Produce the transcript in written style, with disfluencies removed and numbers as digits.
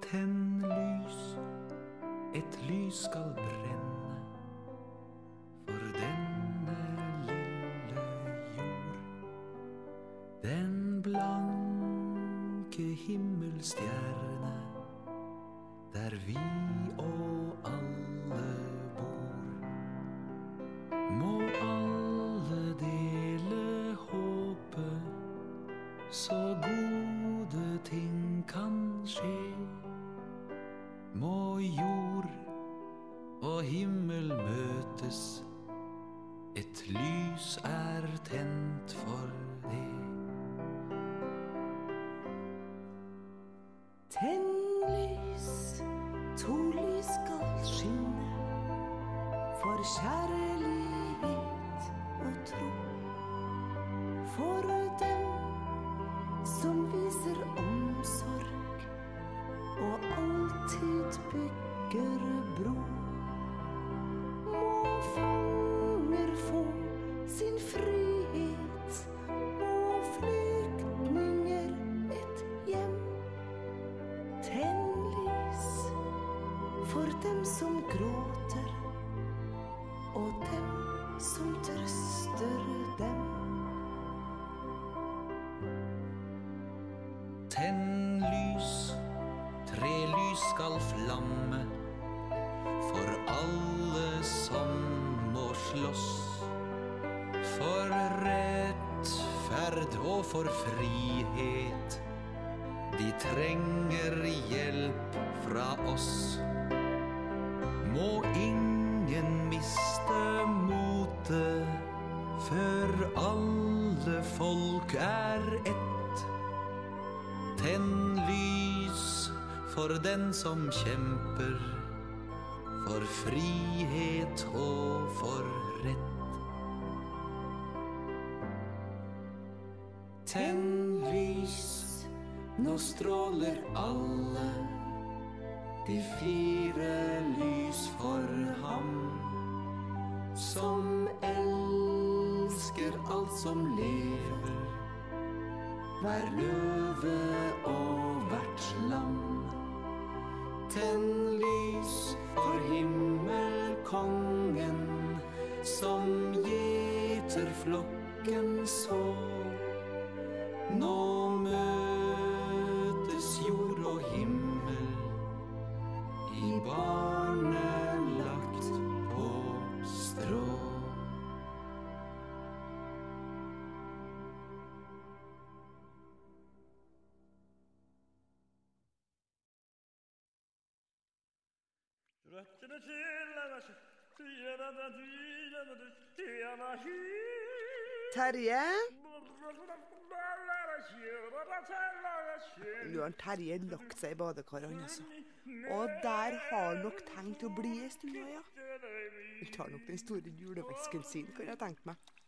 tenn lys, et lys skal brenne for denne lille jord. Den blanke himmelstjerne, der vi og alle bor. Må alle dele håpet, så gode ting kan skje. Må jord og himmel møtes, et lys er tent for det. Tenn lys, to lys skal skinne, for kjærlighet og tro. For dem som viser omsorg og alltid bygger bro. Må fanger få sin frihet, må flyktninger et hjem. Tenn lys for dem som gråter, og dem som trøster dem. Tenn lys, tre lys skal flamme, for alle som må slåss. For rettferd og for frihet, de trenger hjelp fra oss. Må ingen miste motet, før alle folk er ett. Tenn lys for den som kjemper, for frihet og for rett. Tenn lys, nå stråler alle de fire lys for ham, som elsker alt som lever, hver løve og hvert lam. Tenn lys for himmelkongen, som gjeter flokken så. Nå møtes jord og himmel i barnet lagt på strå. Terje? Nå har Terje lagt seg i badekaret, altså. Og der har nok tenkt å bli en stund, ja. Han tar nok den store julevesken sin, kan jeg tenke meg.